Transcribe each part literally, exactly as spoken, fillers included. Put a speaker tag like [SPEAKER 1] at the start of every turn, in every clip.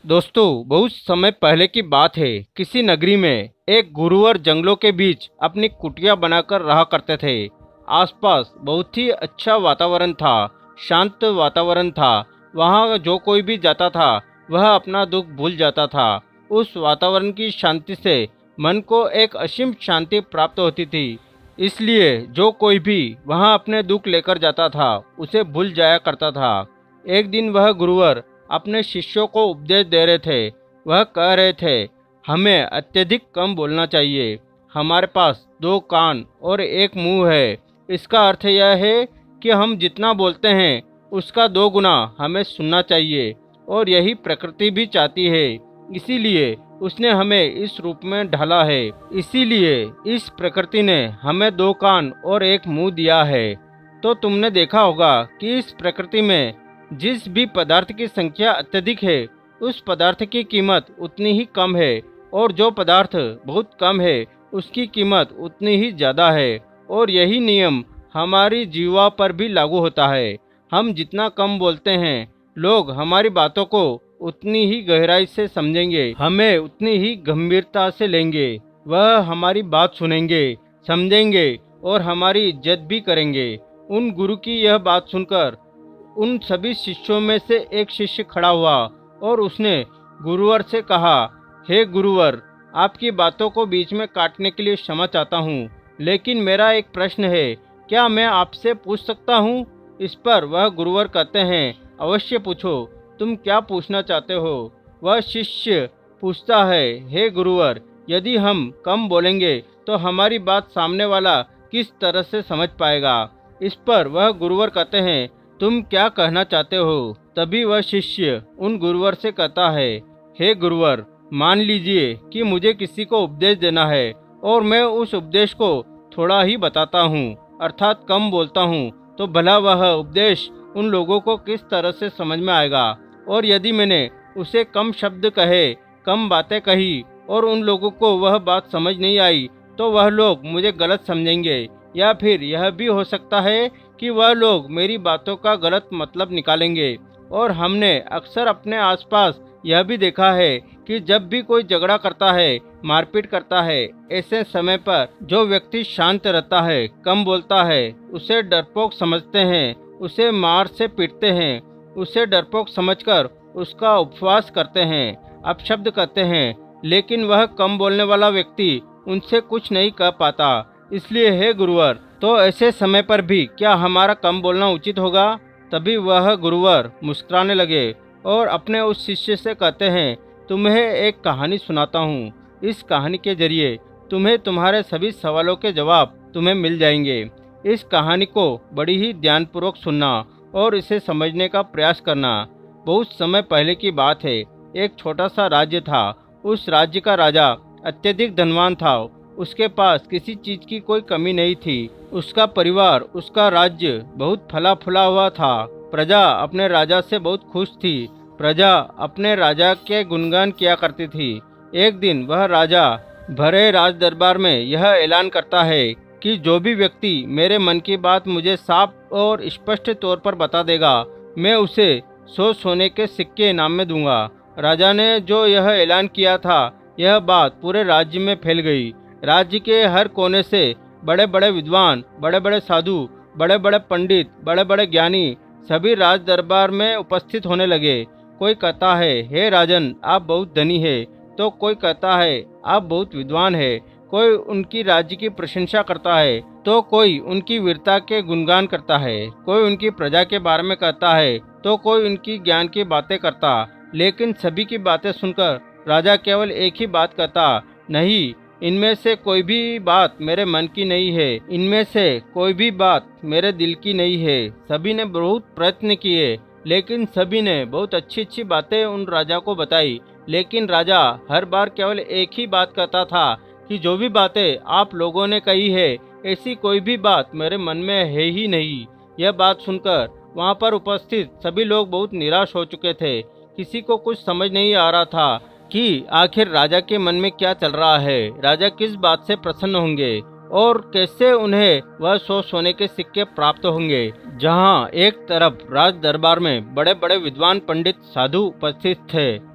[SPEAKER 1] दोस्तों, बहुत समय पहले की बात है। किसी नगरी में एक गुरुवर जंगलों के बीच अपनी कुटिया बनाकर रहा करते थे। आसपास बहुत ही अच्छा वातावरण था, शांत वातावरण था। वहाँ जो कोई भी जाता था वह अपना दुख भूल जाता था। उस वातावरण की शांति से मन को एक असीम शांति प्राप्त होती थी। इसलिए जो कोई भी वहाँ अपने दुख लेकर जाता था उसे भूल जाया करता था। एक दिन वह गुरुवर अपने शिष्यों को उपदेश दे रहे थे। वह कह रहे थे, हमें अत्यधिक कम बोलना चाहिए। हमारे पास दो कान और एक मुंह है। इसका अर्थ यह है कि हम जितना बोलते हैं उसका दो गुना हमें सुनना चाहिए, और यही प्रकृति भी चाहती है। इसीलिए उसने हमें इस रूप में ढाला है। इसीलिए इस प्रकृति ने हमें दो कान और एक मुंह दिया है। तो तुमने देखा होगा कि इस प्रकृति में जिस भी पदार्थ की संख्या अत्यधिक है उस पदार्थ की कीमत उतनी ही कम है, और जो पदार्थ बहुत कम है उसकी कीमत उतनी ही ज़्यादा है। और यही नियम हमारी जीवा पर भी लागू होता है। हम जितना कम बोलते हैं लोग हमारी बातों को उतनी ही गहराई से समझेंगे, हमें उतनी ही गंभीरता से लेंगे। वह हमारी बात सुनेंगे, समझेंगे और हमारी इज्जत भी करेंगे। उन गुरु की यह बात सुनकर उन सभी शिष्यों में से एक शिष्य खड़ा हुआ और उसने गुरुवर से कहा, हे गुरुवर, आपकी बातों को बीच में काटने के लिए क्षमा चाहता हूँ, लेकिन मेरा एक प्रश्न है, क्या मैं आपसे पूछ सकता हूँ? इस पर वह गुरुवर कहते हैं, अवश्य पूछो, तुम क्या पूछना चाहते हो? वह शिष्य पूछता है, हे गुरुवर, यदि हम कम बोलेंगे तो हमारी बात सामने वाला किस तरह से समझ पाएगा? इस पर वह गुरुवर कहते हैं, तुम क्या कहना चाहते हो? तभी वह शिष्य उन गुरुवर से कहता है, हे गुरुवर, मान लीजिए कि मुझे किसी को उपदेश देना है और मैं उस उपदेश को थोड़ा ही बताता हूँ, अर्थात कम बोलता हूँ, तो भला वह उपदेश उन लोगों को किस तरह से समझ में आएगा? और यदि मैंने उसे कम शब्द कहे, कम बातें कही और उन लोगों को वह बात समझ नहीं आई, तो वह लोग मुझे गलत समझेंगे, या फिर यह भी हो सकता है कि वह लोग मेरी बातों का गलत मतलब निकालेंगे। और हमने अक्सर अपने आसपास यह भी देखा है कि जब भी कोई झगड़ा करता है, मारपीट करता है, ऐसे समय पर जो व्यक्ति शांत रहता है, कम बोलता है, उसे डरपोक समझते हैं, उसे मार से पीटते हैं, उसे डरपोक समझकर उसका उपवास करते हैं, अपशब्द करते हैं। लेकिन वह कम बोलने वाला व्यक्ति उनसे कुछ नहीं कह पाता। इसलिए हे गुरुवर, तो ऐसे समय पर भी क्या हमारा कम बोलना उचित होगा? तभी वह गुरुवर मुस्कुराने लगे और अपने उस शिष्य से कहते हैं, तुम्हें एक कहानी सुनाता हूँ। इस कहानी के जरिए तुम्हें तुम्हारे सभी सवालों के जवाब तुम्हें मिल जाएंगे। इस कहानी को बड़ी ही ध्यानपूर्वक सुनना और इसे समझने का प्रयास करना। बहुत समय पहले की बात है। एक छोटा सा राज्य था। उस राज्य का राजा अत्यधिक धनवान था। उसके पास किसी चीज की कोई कमी नहीं थी। उसका परिवार, उसका राज्य बहुत फला फूला हुआ था। प्रजा अपने राजा से बहुत खुश थी। प्रजा अपने राजा के गुणगान किया करती थी। एक दिन वह राजा भरे राज दरबार में यह ऐलान करता है कि जो भी व्यक्ति मेरे मन की बात मुझे साफ और स्पष्ट तौर पर बता देगा, मैं उसे सौ सोने के सिक्के इनाम में दूंगा। राजा ने जो यह ऐलान किया था, यह बात पूरे राज्य में फैल गई। राज्य के हर कोने से बड़े बड़े विद्वान, बड़े बड़े साधु, बड़े बड़े पंडित, बड़े बड़े ज्ञानी सभी राज दरबार में उपस्थित होने लगे। कोई कहता है, हे राजन, आप बहुत धनी है, तो कोई कहता है आप बहुत विद्वान है। कोई उनकी राज्य की प्रशंसा करता है, तो कोई उनकी वीरता के गुणगान करता है। कोई उनकी प्रजा के बारे में कहता है, तो कोई उनकी ज्ञान की बातें करता। लेकिन सभी की बातें सुनकर राजा केवल एक ही बात कहता, नहीं, इनमें से कोई भी बात मेरे मन की नहीं है, इनमें से कोई भी बात मेरे दिल की नहीं है। सभी ने बहुत प्रयत्न किए, लेकिन सभी ने बहुत अच्छी अच्छी बातें उन राजा को बताई, लेकिन राजा हर बार केवल एक ही बात कहता था कि जो भी बातें आप लोगों ने कही है, ऐसी कोई भी बात मेरे मन में है ही नहीं। यह बात सुनकर वहाँ पर उपस्थित सभी लोग बहुत निराश हो चुके थे। किसी को कुछ समझ नहीं आ रहा था कि आखिर राजा के मन में क्या चल रहा है। राजा किस बात से प्रसन्न होंगे और कैसे उन्हें वह सौ सोने के सिक्के प्राप्त होंगे। जहां एक तरफ राज दरबार में बड़े बड़े विद्वान पंडित साधु उपस्थित थे,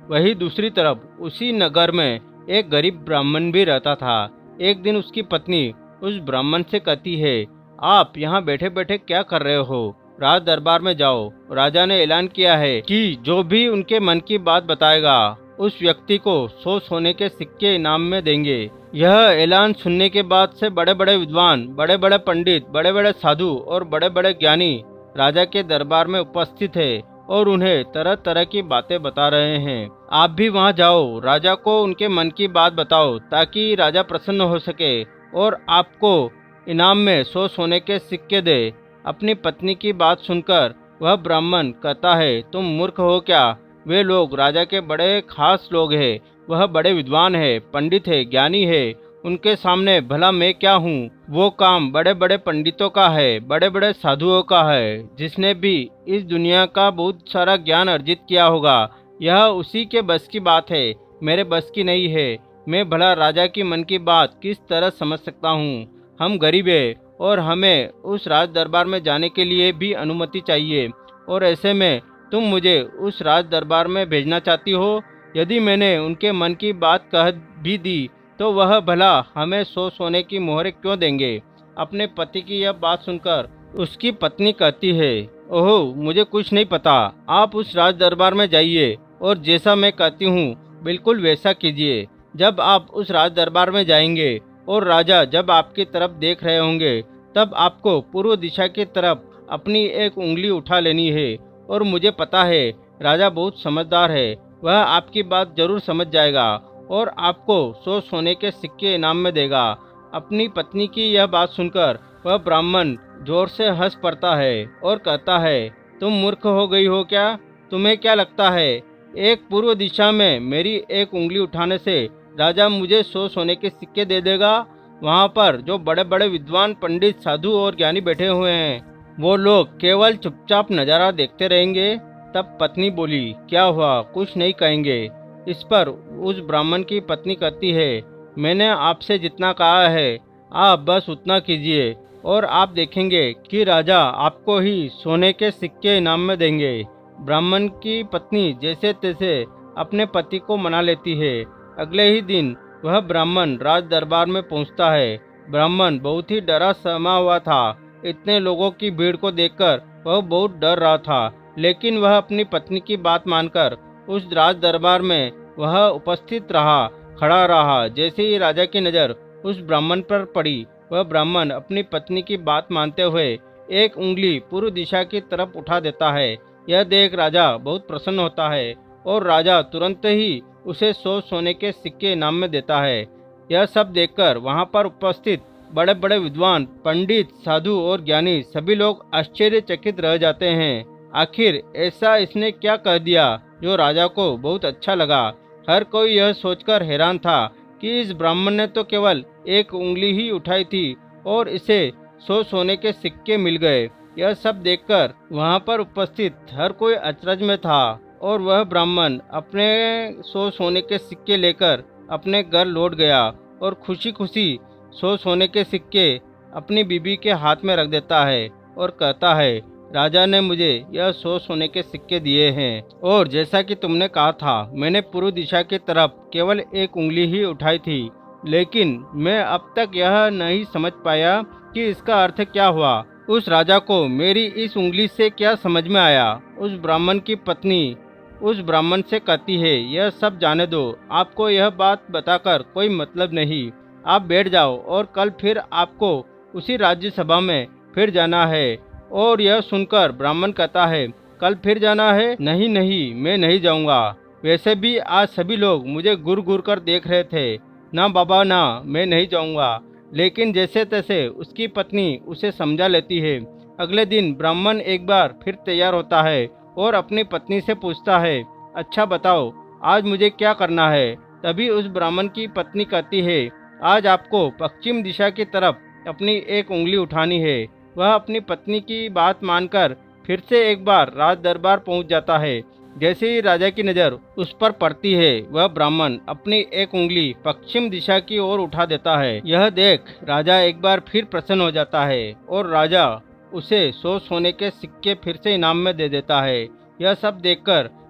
[SPEAKER 1] वही दूसरी तरफ उसी नगर में एक गरीब ब्राह्मण भी रहता था। एक दिन उसकी पत्नी उस ब्राह्मण से कहती है, आप यहाँ बैठे बैठे क्या कर रहे हो? राज दरबार में जाओ। राजा ने ऐलान किया है कि जो भी उनके मन की बात बताएगा उस व्यक्ति को सौ सोने के सिक्के इनाम में देंगे। यह ऐलान सुनने के बाद से बड़े बड़े विद्वान, बड़े बड़े पंडित, बड़े बड़े साधु और बड़े बड़े ज्ञानी राजा के दरबार में उपस्थित है और उन्हें तरह तरह की बातें बता रहे हैं। आप भी वहां जाओ, राजा को उनके मन की बात बताओ ताकि राजा प्रसन्न हो सके और आपको इनाम में सौ सोने के सिक्के दे। अपनी पत्नी की बात सुनकर वह ब्राह्मण कहता है, तुम मूर्ख हो क्या? वे लोग राजा के बड़े खास लोग हैं, वह बड़े विद्वान है, पंडित है, ज्ञानी है, उनके सामने भला मैं क्या हूँ? वो काम बड़े बड़े पंडितों का है, बड़े बड़े साधुओं का है, जिसने भी इस दुनिया का बहुत सारा ज्ञान अर्जित किया होगा। यह उसी के बस की बात है, मेरे बस की नहीं है। मैं भला राजा की मन की बात किस तरह समझ सकता हूँ? हम गरीब है और हमें उस राज दरबार में जाने के लिए भी अनुमति चाहिए, और ऐसे में तुम मुझे उस राज दरबार में भेजना चाहती हो? यदि मैंने उनके मन की बात कह भी दी तो वह भला हमें सौ सोने की मोहरें क्यों देंगे? अपने पति की यह बात सुनकर उसकी पत्नी कहती है, ओह मुझे कुछ नहीं पता, आप उस राज दरबार में जाइए और जैसा मैं कहती हूँ बिल्कुल वैसा कीजिए। जब आप उस राज दरबार में जाएंगे और राजा जब आपकी तरफ देख रहे होंगे तब आपको पूर्व दिशा की तरफ अपनी एक उंगली उठा लेनी है। और मुझे पता है राजा बहुत समझदार है, वह आपकी बात जरूर समझ जाएगा और आपको सौ सोने के सिक्के इनाम में देगा। अपनी पत्नी की यह बात सुनकर वह ब्राह्मण जोर से हंस पड़ता है और कहता है, तुम मूर्ख हो गई हो क्या? तुम्हें क्या लगता है एक पूर्व दिशा में मेरी एक उंगली उठाने से राजा मुझे सौ सोने के सिक्के दे देगा? वहाँ पर जो बड़े बड़े विद्वान, पंडित, साधु और ज्ञानी बैठे हुए हैं वो लोग केवल चुपचाप नज़ारा देखते रहेंगे। तब पत्नी बोली, क्या हुआ? कुछ नहीं कहेंगे? इस पर उस ब्राह्मण की पत्नी कहती है, मैंने आपसे जितना कहा है आप बस उतना कीजिए और आप देखेंगे कि राजा आपको ही सोने के सिक्के इनाम में देंगे। ब्राह्मण की पत्नी जैसे तैसे अपने पति को मना लेती है। अगले ही दिन वह ब्राह्मण राज दरबार में पहुंचता है। ब्राह्मण बहुत ही डरा सहमा हुआ था। इतने लोगों की भीड़ को देखकर वह बहुत डर रहा था, लेकिन वह अपनी पत्नी की बात मानकर उस राज दरबार में वह उपस्थित रहा, खड़ा रहा। जैसे ही राजा की नज़र उस ब्राह्मण पर पड़ी, वह ब्राह्मण अपनी पत्नी की बात मानते हुए एक उंगली पूर्व दिशा की तरफ उठा देता है। यह देख राजा बहुत प्रसन्न होता है और राजा तुरंत ही उसे सौ सोने के सिक्के इनाम में देता है। यह सब देखकर वहां पर उपस्थित बड़े बड़े विद्वान, पंडित, साधु और ज्ञानी सभी लोग आश्चर्यचकित रह जाते हैं। आखिर ऐसा इसने क्या कह दिया जो राजा को बहुत अच्छा लगा। हर कोई यह सोचकर हैरान था कि इस ब्राह्मण ने तो केवल एक उंगली ही उठाई थी और इसे सौ सोने के सिक्के मिल गए। यह सब देखकर वहां पर उपस्थित हर कोई अचरज में था और वह ब्राह्मण अपने सौ सोने के सिक्के लेकर अपने घर लौट गया और खुशी खुशी सौ सोने के सिक्के अपनी बीबी के हाथ में रख देता है और कहता है, राजा ने मुझे यह सौ सोने के सिक्के दिए हैं और जैसा कि तुमने कहा था, मैंने पूर्व दिशा की तरफ केवल एक उंगली ही उठाई थी, लेकिन मैं अब तक यह नहीं समझ पाया कि इसका अर्थ क्या हुआ। उस राजा को मेरी इस उंगली से क्या समझ में आया? उस ब्राह्मण की पत्नी उस ब्राह्मण से कहती है, यह सब जाने दो, आपको यह बात बताकर कोई मतलब नहीं। आप बैठ जाओ और कल फिर आपको उसी राज्यसभा में फिर जाना है। और यह सुनकर ब्राह्मण कहता है, कल फिर जाना है? नहीं नहीं, मैं नहीं जाऊंगा। वैसे भी आज सभी लोग मुझे घूर घूर कर देख रहे थे। ना बाबा ना, मैं नहीं जाऊंगा। लेकिन जैसे तैसे उसकी पत्नी उसे समझा लेती है। अगले दिन ब्राह्मण एक बार फिर तैयार होता है और अपनी पत्नी से पूछता है, अच्छा बताओ आज मुझे क्या करना है? तभी उस ब्राह्मण की पत्नी कहती है, आज आपको पश्चिम दिशा की तरफ अपनी एक उंगली उठानी है। वह अपनी पत्नी की बात मानकर फिर से एक बार राज दरबार पहुंच जाता है। जैसे ही राजा की नज़र उस पर पड़ती है, वह ब्राह्मण अपनी एक उंगली पश्चिम दिशा की ओर उठा देता है। यह देख राजा एक बार फिर प्रसन्न हो जाता है और राजा उसे सौ सोने के सिक्के फिर से इनाम में दे देता है। यह सब देखकर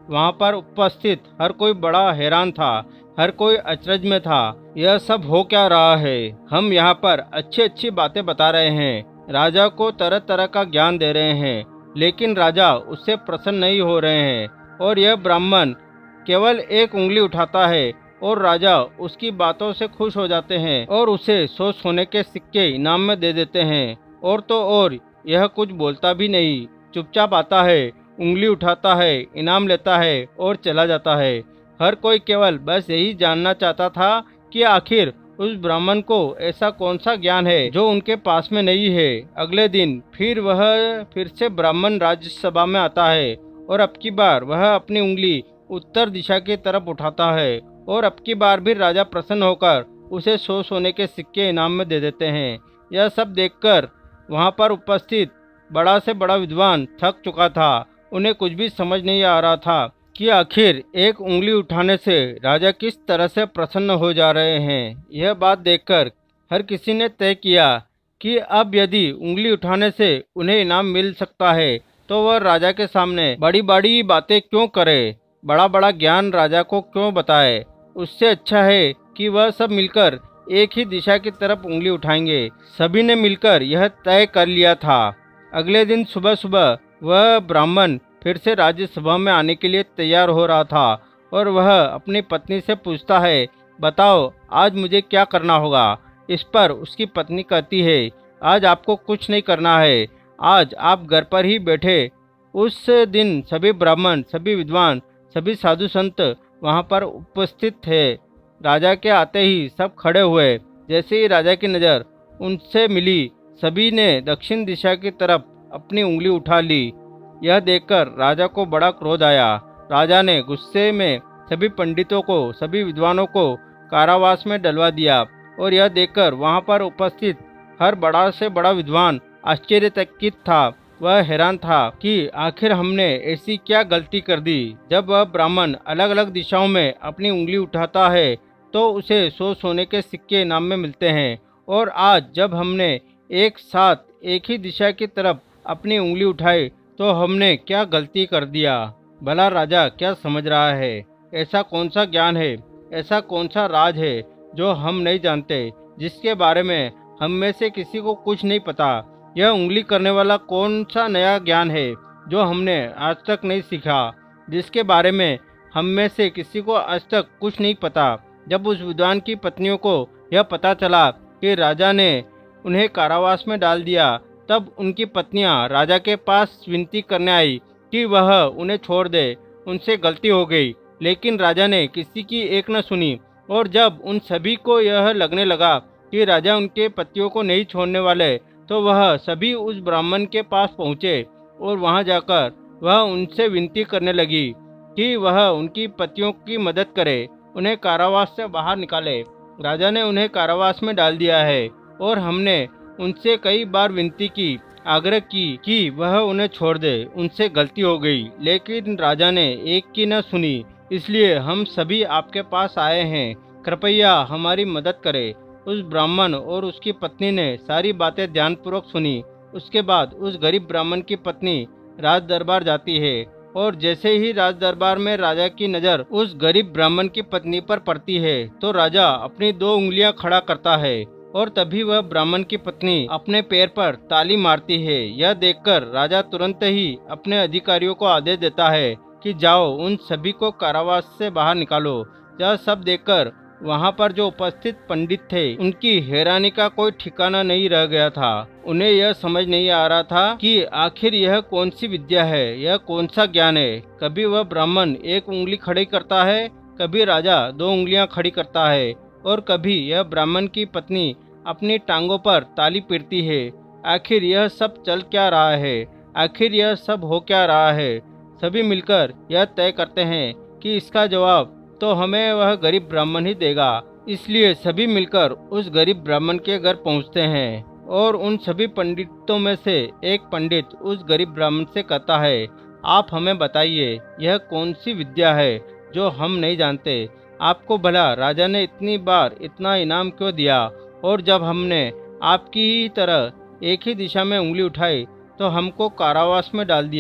[SPEAKER 1] वहाँ पर उपस्थित हर कोई बड़ा हैरान था, हर कोई अचरज में था। यह सब हो क्या रहा है? हम यहाँ पर अच्छी अच्छी बातें बता रहे हैं, राजा को तरह तरह का ज्ञान दे रहे हैं, लेकिन राजा उससे प्रसन्न नहीं हो रहे हैं। और यह ब्राह्मण केवल एक उंगली उठाता है और राजा उसकी बातों से खुश हो जाते हैं और उसे सौ सोने के सिक्के इनाम में दे देते हैं। और तो और यह कुछ बोलता भी नहीं, चुपचाप आता है, उंगली उठाता है, इनाम लेता है और चला जाता है। हर कोई केवल बस यही जानना चाहता था कि आखिर उस ब्राह्मण को ऐसा कौन सा ज्ञान है जो उनके पास में नहीं है। अगले दिन फिर वह फिर से ब्राह्मण राज्यसभा में आता है और अब की बार वह अपनी उंगली उत्तर दिशा की तरफ उठाता है और अब की बार भी राजा प्रसन्न होकर उसे सौ सोने के सिक्के इनाम में दे देते हैं। यह सब देखकर वहाँ पर उपस्थित बड़ा से बड़ा विद्वान थक चुका था। उन्हें कुछ भी समझ नहीं आ रहा था कि आखिर एक उंगली उठाने से राजा किस तरह से प्रसन्न हो जा रहे हैं। यह बात देखकर हर किसी ने तय किया कि अब यदि उंगली उठाने से उन्हें इनाम मिल सकता है तो वह राजा के सामने बड़ी बड़ी बातें क्यों करे, बड़ा बड़ा ज्ञान राजा को क्यों बताए। उससे अच्छा है कि वह सब मिलकर एक ही दिशा की तरफ उंगली उठाएंगे। सभी ने मिलकर यह तय कर लिया था। अगले दिन सुबह सुबह वह ब्राह्मण फिर से राज्यसभा में आने के लिए तैयार हो रहा था और वह अपनी पत्नी से पूछता है, बताओ आज मुझे क्या करना होगा। इस पर उसकी पत्नी कहती है, आज आपको कुछ नहीं करना है, आज आप घर पर ही बैठे। उस दिन सभी ब्राह्मण, सभी विद्वान, सभी साधु संत वहाँ पर उपस्थित थे। राजा के आते ही सब खड़े हुए। जैसे ही राजा की नज़र उनसे मिली, सभी ने दक्षिण दिशा की तरफ अपनी उंगली उठा ली। यह देखकर राजा को बड़ा क्रोध आया। राजा ने गुस्से में सभी पंडितों को, सभी विद्वानों को कारावास में डलवा दिया। और यह देखकर वहाँ पर उपस्थित हर बड़ा से बड़ा विद्वान आश्चर्यचकित था। वह हैरान था कि आखिर हमने ऐसी क्या गलती कर दी। जब वह ब्राह्मण अलग अलग दिशाओं में अपनी उंगली उठाता है तो उसे सौ सोने के सिक्के इनाम में मिलते हैं, और आज जब हमने एक साथ एक ही दिशा की तरफ अपनी उंगली उठाई तो हमने क्या गलती कर दिया। भला राजा क्या समझ रहा है? ऐसा कौन सा ज्ञान है, ऐसा कौन सा राज है जो हम नहीं जानते, जिसके बारे में हम में से किसी को कुछ नहीं पता। यह उंगली करने वाला कौन सा नया ज्ञान है जो हमने आज तक नहीं सीखा, जिसके बारे में हम में से किसी को आज तक कुछ नहीं पता। जब उस विद्वान की पत्नियों को यह पता चला कि राजा ने उन्हें कारावास में डाल दिया, तब उनकी पत्नियां राजा के पास विनती करने आई कि वह उन्हें छोड़ दे, उनसे गलती हो गई। लेकिन राजा ने किसी की एक न सुनी, और जब उन सभी को यह लगने लगा कि राजा उनके पतियों को नहीं छोड़ने वाले, तो वह सभी उस ब्राह्मण के पास पहुँचे और वहाँ जाकर वह उनसे विनती करने लगी कि वह उनकी पतियों की मदद करे, उन्हें कारावास से बाहर निकाले। राजा ने उन्हें कारावास में डाल दिया है और हमने उनसे कई बार विनती की, आग्रह की कि वह उन्हें छोड़ दे, उनसे गलती हो गई, लेकिन राजा ने एक की न सुनी। इसलिए हम सभी आपके पास आए हैं, कृपया हमारी मदद करें। उस ब्राह्मण और उसकी पत्नी ने सारी बातें ध्यानपूर्वक सुनी। उसके बाद उस गरीब ब्राह्मण की पत्नी राज दरबार जाती है, और जैसे ही राज दरबार में राजा की नज़र उस गरीब ब्राह्मण की पत्नी पर पड़ती है तो राजा अपनी दो उंगलियां खड़ा करता है, और तभी वह ब्राह्मण की पत्नी अपने पैर पर ताली मारती है। यह देखकर राजा तुरंत ही अपने अधिकारियों को आदेश देता है कि जाओ उन सभी को कारावास से बाहर निकालो। यह सब देखकर वहाँ पर जो उपस्थित पंडित थे उनकी हैरानी का कोई ठिकाना नहीं रह गया था। उन्हें यह समझ नहीं आ रहा था कि आखिर यह कौन सी विद्या है, यह कौन सा ज्ञान है। कभी वह ब्राह्मण एक उंगली खड़ी करता है, कभी राजा दो उंगलियां खड़ी करता है, और कभी यह ब्राह्मण की पत्नी अपनी टांगों पर ताली पीटती है। आखिर यह सब चल क्या रहा है? आखिर यह सब हो क्या रहा है? सभी मिलकर यह तय करते हैं कि इसका जवाब तो हमें वह गरीब ब्राह्मण ही देगा। इसलिए सभी मिलकर उस गरीब ब्राह्मण के घर पहुंचते हैं, और उन सभी पंडितों में से एक पंडित उस गरीब ब्राह्मण से कहता है, आप हमें बताइए यह कौन सी विद्या है जो हम नहीं जानते। आपको भला राजा ने इतनी बार इतना इनाम क्यों दिया, और जब हमने आपकी ही तरह एक ही दिशा में उंगली उठाई तो हमको कारावास में डाल दिया।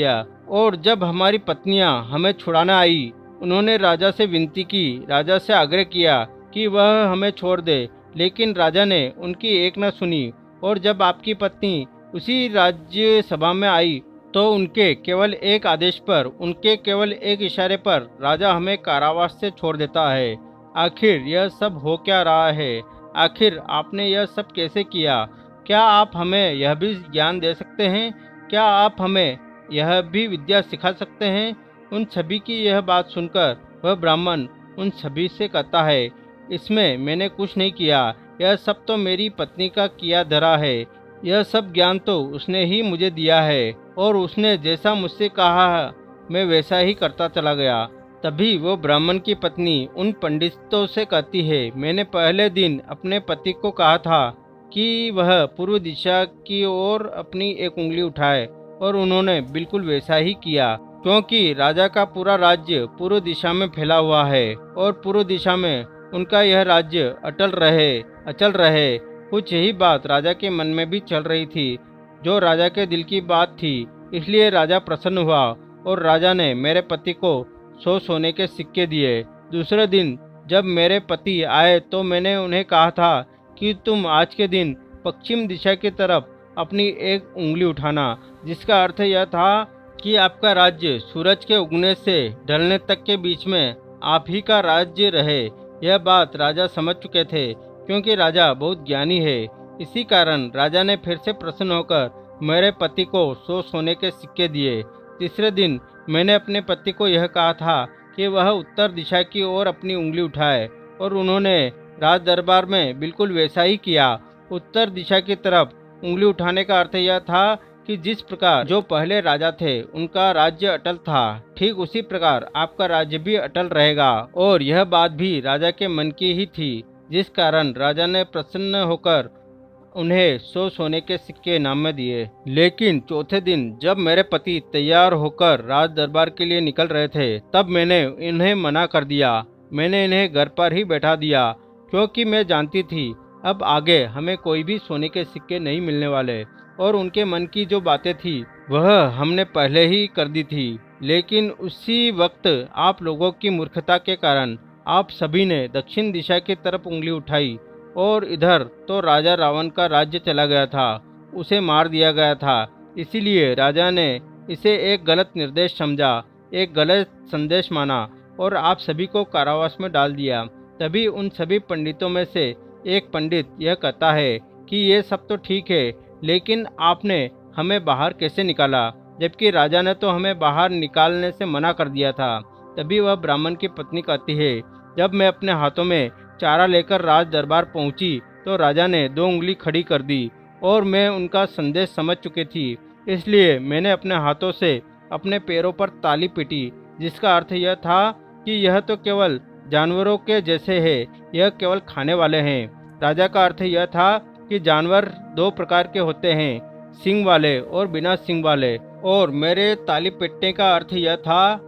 [SPEAKER 1] और जब हमारी पत्नियां हमें छुड़ाना आई, उन्होंने राजा से विनती की, राजा से आग्रह किया कि वह हमें छोड़ दे, लेकिन राजा ने उनकी एक न सुनी। और जब आपकी पत्नी उसी राज्य सभा में आई तो उनके केवल एक आदेश पर, उनके केवल एक इशारे पर राजा हमें कारावास से छोड़ देता है। आखिर यह सब हो क्या रहा है? आखिर आपने यह सब कैसे किया? क्या आप हमें यह भी ज्ञान दे सकते हैं? क्या आप हमें यह भी विद्या सिखा सकते हैं? उन सभी की यह बात सुनकर वह ब्राह्मण उन सभी से कहता है, इसमें मैंने कुछ नहीं किया, यह सब तो मेरी पत्नी का किया धरा है। यह सब ज्ञान तो उसने ही मुझे दिया है और उसने जैसा मुझसे कहा मैं वैसा ही करता चला गया। तभी वो ब्राह्मण की पत्नी उन पंडितों से कहती है, मैंने पहले दिन अपने पति को कहा था कि वह पूर्व दिशा की ओर अपनी एक उंगली उठाए और उन्होंने बिल्कुल वैसा ही किया, क्योंकि राजा का पूरा राज्य पूर्व दिशा में फैला हुआ है और पूर्व दिशा में उनका यह राज्य अटल रहे अचल रहे। कुछ यही बात राजा के मन में भी चल रही थी, जो राजा के दिल की बात थी। इसलिए राजा प्रसन्न हुआ और राजा ने मेरे पति को सौ सोने के सिक्के दिए। दूसरे दिन जब मेरे पति आए तो मैंने उन्हें कहा था कि तुम आज के दिन पश्चिम दिशा की तरफ अपनी एक उंगली उठाना, जिसका अर्थ यह था कि आपका राज्य सूरज के उगने से ढलने तक के बीच में आप ही का राज्य रहे। यह बात राजा समझ चुके थे, क्योंकि राजा बहुत ज्ञानी है। इसी कारण राजा ने फिर से प्रसन्न होकर मेरे पति को सौ सोने के सिक्के दिए। तीसरे दिन मैंने अपने पति को यह कहा था कि वह उत्तर दिशा की ओर अपनी उंगली उठाए और उन्होंने राज दरबार में बिल्कुल वैसा ही किया। उत्तर दिशा की तरफ उंगली उठाने का अर्थ यह था कि जिस प्रकार जो पहले राजा थे उनका राज्य अटल था, ठीक उसी प्रकार आपका राज्य भी अटल रहेगा। और यह बात भी राजा के मन की ही थी, जिस कारण राजा ने प्रसन्न होकर उन्हें सौ सोने के सिक्के इनाम में दिए। लेकिन चौथे दिन जब मेरे पति तैयार होकर राज दरबार के लिए निकल रहे थे, तब मैंने इन्हें मना कर दिया। मैंने इन्हें घर पर ही बैठा दिया, क्योंकि मैं जानती थी अब आगे हमें कोई भी सोने के सिक्के नहीं मिलने वाले, और उनके मन की जो बातें थी वह हमने पहले ही कर दी थी। लेकिन उसी वक्त आप लोगों की मूर्खता के कारण आप सभी ने दक्षिण दिशा की तरफ उंगली उठाई, और इधर तो राजा रावण का राज्य चला गया था, उसे मार दिया गया था। इसीलिए राजा ने इसे एक गलत निर्देश समझा, एक गलत संदेश माना और आप सभी को कारावास में डाल दिया। तभी उन सभी पंडितों में से एक पंडित यह कहता है कि ये सब तो ठीक है, लेकिन आपने हमें बाहर कैसे निकाला, जबकि राजा ने तो हमें बाहर निकालने से मना कर दिया था। तभी वह ब्राह्मण की पत्नी कहती है, जब मैं अपने हाथों में चारा लेकर राज दरबार पहुंची तो राजा ने दो उंगली खड़ी कर दी और मैं उनका संदेश समझ चुकी थी। इसलिए मैंने अपने हाथों से अपने पैरों पर ताली पीटी, जिसका अर्थ यह था कि यह तो केवल जानवरों के जैसे है, यह केवल खाने वाले हैं। राजा का अर्थ यह था कि जानवर दो प्रकार के होते हैं, सींग वाले और बिना सींग वाले, और मेरे ताली पीटने का अर्थ यह था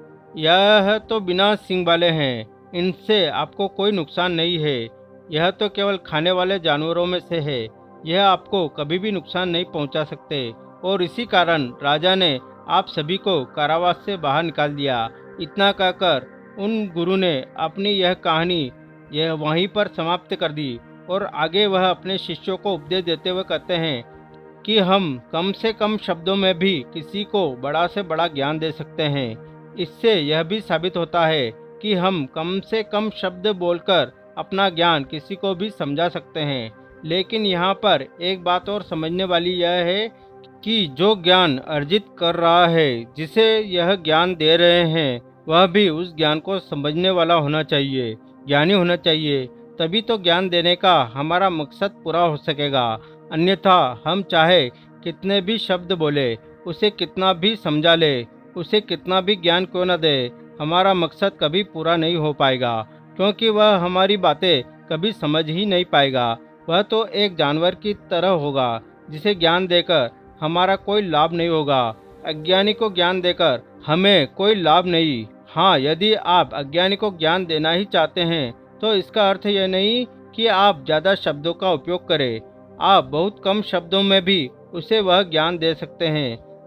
[SPEAKER 1] यह तो बिना सींग वाले हैं, इनसे आपको कोई नुकसान नहीं है। यह तो केवल खाने वाले जानवरों में से है, यह आपको कभी भी नुकसान नहीं पहुंचा सकते। और इसी कारण राजा ने आप सभी को कारावास से बाहर निकाल दिया। इतना कहकर उन गुरु ने अपनी यह कहानी यह वहीं पर समाप्त कर दी, और आगे वह अपने शिष्यों को उपदेश देते हुए कहते हैं कि हम कम से कम शब्दों में भी किसी को बड़ा से बड़ा ज्ञान दे सकते हैं। इससे यह भी साबित होता है कि हम कम से कम शब्द बोलकर अपना ज्ञान किसी को भी समझा सकते हैं। लेकिन यहाँ पर एक बात और समझने वाली यह है कि जो ज्ञान अर्जित कर रहा है, जिसे यह ज्ञान दे रहे हैं, वह भी उस ज्ञान को समझने वाला होना चाहिए, ज्ञानी होना चाहिए। तभी तो ज्ञान देने का हमारा मकसद पूरा हो सकेगा। अन्यथा हम चाहे कितने भी शब्द बोले, उसे कितना भी समझा ले, उसे कितना भी ज्ञान क्यों न दे, हमारा मकसद कभी पूरा नहीं हो पाएगा, क्योंकि वह हमारी बातें कभी समझ ही नहीं पाएगा। वह तो एक जानवर की तरह होगा जिसे ज्ञान देकर हमारा कोई लाभ नहीं होगा। अज्ञानी को ज्ञान देकर हमें कोई लाभ नहीं। हाँ, यदि आप अज्ञानी को ज्ञान देना ही चाहते हैं तो इसका अर्थ यह नहीं कि आप ज़्यादा शब्दों का उपयोग करें। आप बहुत कम शब्दों में भी उसे वह ज्ञान दे सकते हैं।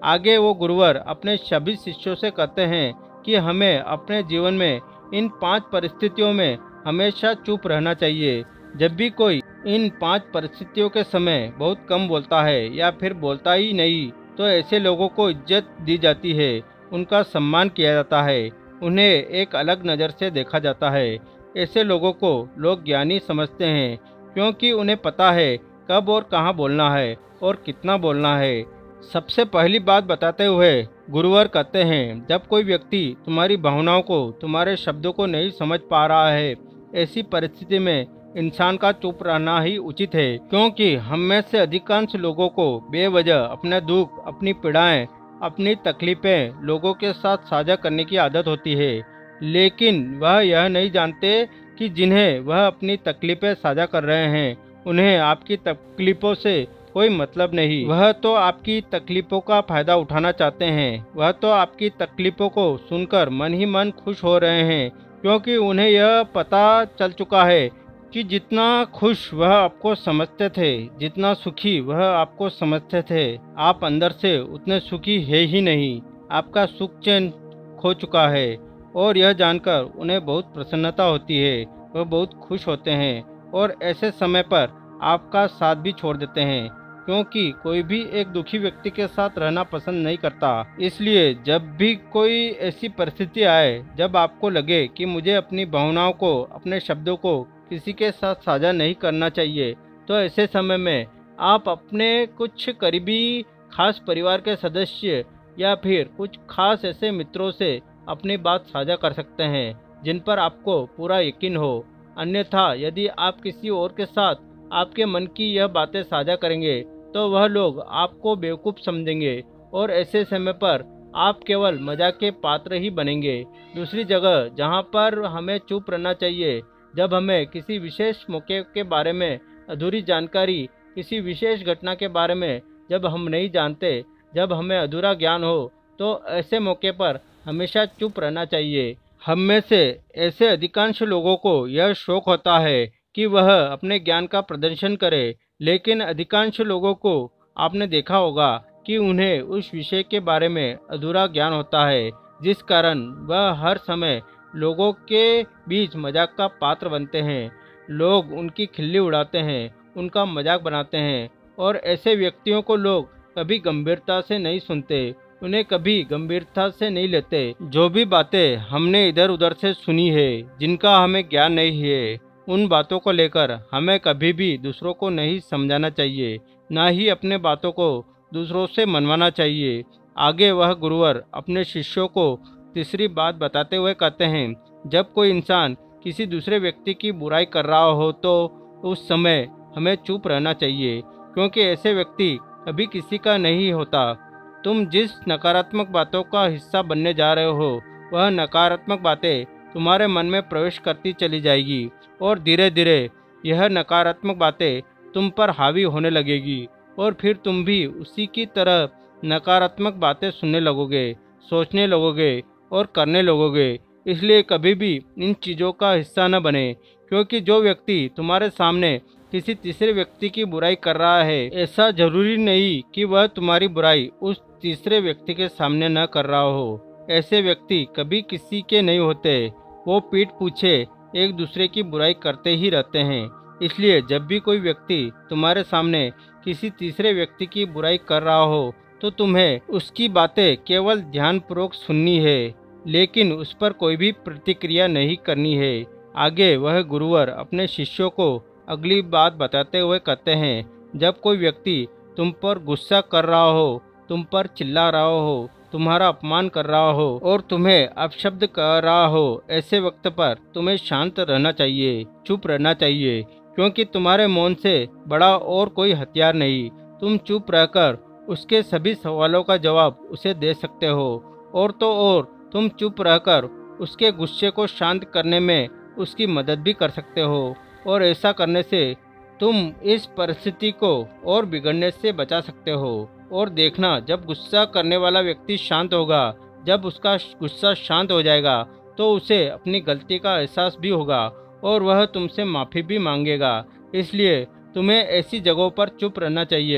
[SPEAKER 1] आगे वो गुरुवर अपने सभी शिष्यों से कहते हैं कि हमें अपने जीवन में इन पांच परिस्थितियों में हमेशा चुप रहना चाहिए। जब भी कोई इन पांच परिस्थितियों के समय बहुत कम बोलता है या फिर बोलता ही नहीं, तो ऐसे लोगों को इज्जत दी जाती है, उनका सम्मान किया जाता है, उन्हें एक अलग नज़र से देखा जाता है। ऐसे लोगों को लोग ज्ञानी समझते हैं, क्योंकि उन्हें पता है कब और कहाँ बोलना है और कितना बोलना है। सबसे पहली बात बताते हुए गुरुवर कहते हैं, जब कोई व्यक्ति तुम्हारी भावनाओं को, तुम्हारे शब्दों को नहीं समझ पा रहा है, ऐसी परिस्थिति में इंसान का चुप रहना ही उचित है, क्योंकि हम में से अधिकांश लोगों को बेवजह अपने दुख, अपनी पीड़ाएं, अपनी तकलीफें लोगों के साथ साझा करने की आदत होती है। लेकिन वह यह नहीं जानते कि जिन्हें वह अपनी तकलीफें साझा कर रहे हैं, उन्हें आपकी तकलीफों से कोई मतलब नहीं। वह तो आपकी तकलीफों का फायदा उठाना चाहते हैं, वह तो आपकी तकलीफों को सुनकर मन ही मन खुश हो रहे हैं, क्योंकि उन्हें यह पता चल चुका है कि जितना खुश वह आपको समझते थे, जितना सुखी वह आपको समझते थे, आप अंदर से उतने सुखी है ही नहीं। आपका सुख चैन खो चुका है, और यह जानकर उन्हें बहुत प्रसन्नता होती है, वह बहुत खुश होते हैं और ऐसे समय पर आपका साथ भी छोड़ देते हैं, क्योंकि कोई भी एक दुखी व्यक्ति के साथ रहना पसंद नहीं करता। इसलिए जब भी कोई ऐसी परिस्थिति आए जब आपको लगे कि मुझे अपनी भावनाओं को, अपने शब्दों को किसी के साथ साझा नहीं करना चाहिए, तो ऐसे समय में आप अपने कुछ करीबी खास परिवार के सदस्य या फिर कुछ खास ऐसे मित्रों से अपनी बात साझा कर सकते हैं जिन पर आपको पूरा यकीन हो। अन्यथा यदि आप किसी और के साथ आपके मन की यह बातें साझा करेंगे तो वह लोग आपको बेवकूफ़ समझेंगे और ऐसे समय पर आप केवल मजाक के पात्र ही बनेंगे। दूसरी जगह जहां पर हमें चुप रहना चाहिए, जब हमें किसी विशेष मौके के बारे में अधूरी जानकारी, किसी विशेष घटना के बारे में जब हम नहीं जानते, जब हमें अधूरा ज्ञान हो, तो ऐसे मौके पर हमेशा चुप रहना चाहिए। हम में से ऐसे अधिकांश लोगों को यह शौक होता है कि वह अपने ज्ञान का प्रदर्शन करे, लेकिन अधिकांश लोगों को आपने देखा होगा कि उन्हें उस विषय के बारे में अधूरा ज्ञान होता है, जिस कारण वह हर समय लोगों के बीच मजाक का पात्र बनते हैं। लोग उनकी खिल्ली उड़ाते हैं, उनका मजाक बनाते हैं, और ऐसे व्यक्तियों को लोग कभी गंभीरता से नहीं सुनते, उन्हें कभी गंभीरता से नहीं लेते। जो भी बातें हमने इधर उधर से सुनी है, जिनका हमें ज्ञान नहीं है, उन बातों को लेकर हमें कभी भी दूसरों को नहीं समझाना चाहिए, ना ही अपने बातों को दूसरों से मनवाना चाहिए। आगे वह गुरुवर अपने शिष्यों को तीसरी बात बताते हुए कहते हैं, जब कोई इंसान किसी दूसरे व्यक्ति की बुराई कर रहा हो तो उस समय हमें चुप रहना चाहिए, क्योंकि ऐसे व्यक्ति कभी किसी का नहीं होता। तुम जिस नकारात्मक बातों का हिस्सा बनने जा रहे हो, वह नकारात्मक बातें तुम्हारे मन में प्रवेश करती चली जाएगी और धीरे धीरे यह नकारात्मक बातें तुम पर हावी होने लगेगी, और फिर तुम भी उसी की तरह नकारात्मक बातें सुनने लगोगे, सोचने लगोगे और करने लगोगे। इसलिए कभी भी इन चीज़ों का हिस्सा न बने, क्योंकि जो व्यक्ति तुम्हारे सामने किसी तीसरे व्यक्ति की बुराई कर रहा है, ऐसा जरूरी नहीं कि वह तुम्हारी बुराई उस तीसरे व्यक्ति के सामने न कर रहा हो। ऐसे व्यक्ति कभी किसी के नहीं होते, वो पीठ पीछे एक दूसरे की बुराई करते ही रहते हैं। इसलिए जब भी कोई व्यक्ति तुम्हारे सामने किसी तीसरे व्यक्ति की बुराई कर रहा हो, तो तुम्हें उसकी बातें केवल ध्यानपूर्वक सुननी है, लेकिन उस पर कोई भी प्रतिक्रिया नहीं करनी है। आगे वह गुरुवर अपने शिष्यों को अगली बात बताते हुए कहते हैं, जब कोई व्यक्ति तुम पर गुस्सा कर रहा हो, तुम पर चिल्ला रहा हो, तुम्हारा अपमान कर रहा हो और तुम्हें अपशब्द कर रहा हो, ऐसे वक्त पर तुम्हें शांत रहना चाहिए, चुप रहना चाहिए, क्योंकि तुम्हारे मौन से बड़ा और कोई हथियार नहीं। तुम चुप रहकर उसके सभी सवालों का जवाब उसे दे सकते हो, और तो और तुम चुप रहकर उसके गुस्से को शांत करने में उसकी मदद भी कर सकते हो, और ऐसा करने से तुम इस परिस्थिति को और बिगड़ने से बचा सकते हो। और देखना, जब गुस्सा करने वाला व्यक्ति शांत होगा, जब उसका गुस्सा शांत हो जाएगा, तो उसे अपनी गलती का एहसास भी होगा और वह तुमसे माफ़ी भी मांगेगा। इसलिए तुम्हें ऐसी जगहों पर चुप रहना चाहिए,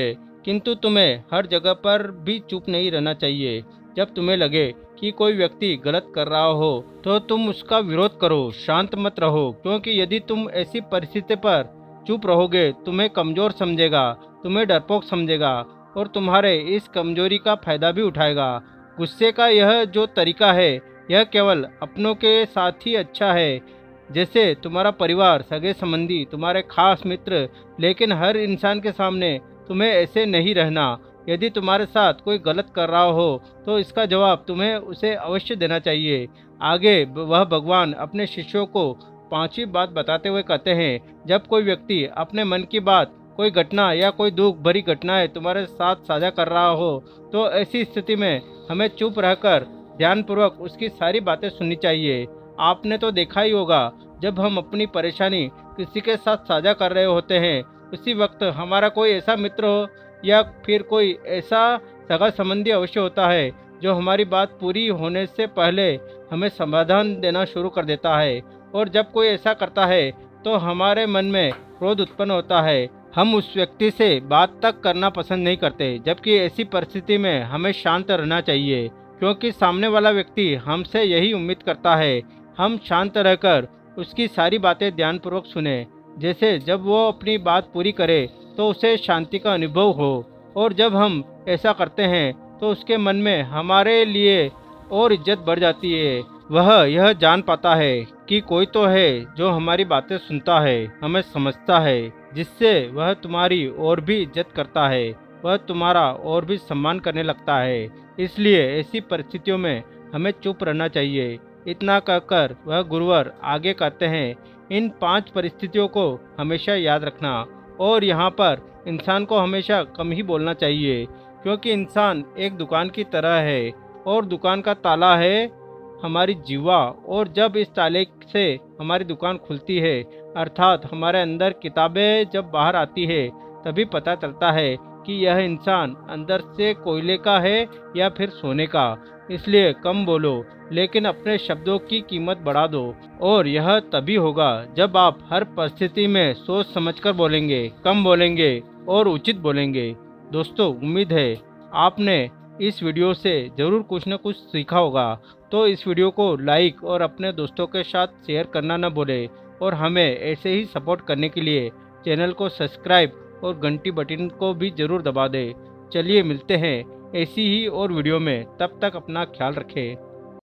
[SPEAKER 1] किंतु तुम्हें हर जगह पर भी चुप नहीं रहना चाहिए। जब तुम्हें लगे कि कोई व्यक्ति गलत कर रहा हो तो तुम उसका विरोध करो, शांत मत रहो, क्योंकि यदि तुम ऐसी परिस्थिति पर चुप रहोगे तुम्हें कमजोर समझेगा, तुम्हें डरपोक समझेगा और तुम्हारे इस कमजोरी का फायदा भी उठाएगा। गुस्से का यह जो तरीका है यह केवल अपनों के साथ ही अच्छा है, जैसे तुम्हारा परिवार, सगे संबंधी, तुम्हारे खास मित्र, लेकिन हर इंसान के सामने तुम्हें ऐसे नहीं रहना। यदि तुम्हारे साथ कोई गलत कर रहा हो तो इसका जवाब तुम्हें उसे अवश्य देना चाहिए। आगे वह भगवान अपने शिष्यों को पांचवी बात बताते हुए कहते हैं, जब कोई व्यक्ति अपने मन की बात, कोई घटना या कोई दुख भरी घटनाएं तुम्हारे साथ साझा कर रहा हो तो ऐसी स्थिति में हमें चुप रहकर ध्यानपूर्वक उसकी सारी बातें सुननी चाहिए। आपने तो देखा ही होगा, जब हम अपनी परेशानी किसी के साथ साझा कर रहे होते हैं उसी वक्त हमारा कोई ऐसा मित्र हो या फिर कोई ऐसा सगा संबंधी अवश्य होता है जो हमारी बात पूरी होने से पहले हमें समाधान देना शुरू कर देता है। और जब कोई ऐसा करता है तो हमारे मन में क्रोध उत्पन्न होता है, हम उस व्यक्ति से बात तक करना पसंद नहीं करते। जबकि ऐसी परिस्थिति में हमें शांत रहना चाहिए, क्योंकि सामने वाला व्यक्ति हमसे यही उम्मीद करता है। हम शांत रहकर उसकी सारी बातें ध्यानपूर्वक सुने, जैसे जब वो अपनी बात पूरी करे तो उसे शांति का अनुभव हो। और जब हम ऐसा करते हैं तो उसके मन में हमारे लिए और इज्जत बढ़ जाती है। वह यह जान पाता है कि कोई तो है जो हमारी बातें सुनता है, हमें समझता है, जिससे वह तुम्हारी और भी इज्जत करता है, वह तुम्हारा और भी सम्मान करने लगता है। इसलिए ऐसी परिस्थितियों में हमें चुप रहना चाहिए। इतना कहकर वह गुरुवर आगे कहते हैं, इन पांच परिस्थितियों को हमेशा याद रखना। और यहाँ पर इंसान को हमेशा कम ही बोलना चाहिए, क्योंकि इंसान एक दुकान की तरह है और दुकान का ताला है हमारी जीवा। और जब इस ताले से हमारी दुकान खुलती है, अर्थात हमारे अंदर किताबें जब बाहर आती है, तभी पता चलता है कि यह इंसान अंदर से कोयले का है या फिर सोने का। इसलिए कम बोलो, लेकिन अपने शब्दों की कीमत बढ़ा दो। और यह तभी होगा जब आप हर परिस्थिति में सोच समझकर बोलेंगे, कम बोलेंगे और उचित बोलेंगे। दोस्तों, उम्मीद है आपने इस वीडियो से ज़रूर कुछ न कुछ सीखा होगा। तो इस वीडियो को लाइक और अपने दोस्तों के साथ शेयर करना न भूलें। और हमें ऐसे ही सपोर्ट करने के लिए चैनल को सब्सक्राइब और घंटी बटन को भी ज़रूर दबा दें। चलिए मिलते हैं ऐसी ही और वीडियो में, तब तक अपना ख्याल रखें।